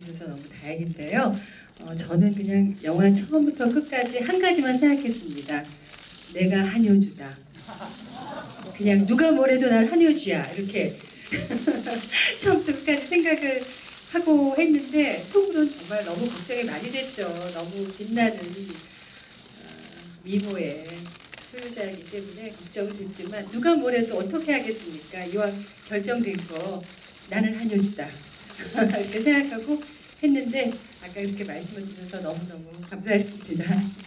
주셔서 너무 다행인데요. 저는 그냥 영화 처음부터 끝까지 한 가지만 생각했습니다. 내가 한효주다. 그냥 누가 뭐래도 난 한효주야. 이렇게 처음부터 끝까지 생각을 하고 했는데 속으로는 정말 너무 걱정이 많이 됐죠. 너무 빛나는 미모의 소유자이기 때문에 걱정이 됐지만 누가 뭐래도 어떻게 하겠습니까? 이왕 결정된 거 나는 한효주다. 이렇게 생각하고 했는데 아까 이렇게 말씀해 주셔서 너무너무 감사했습니다.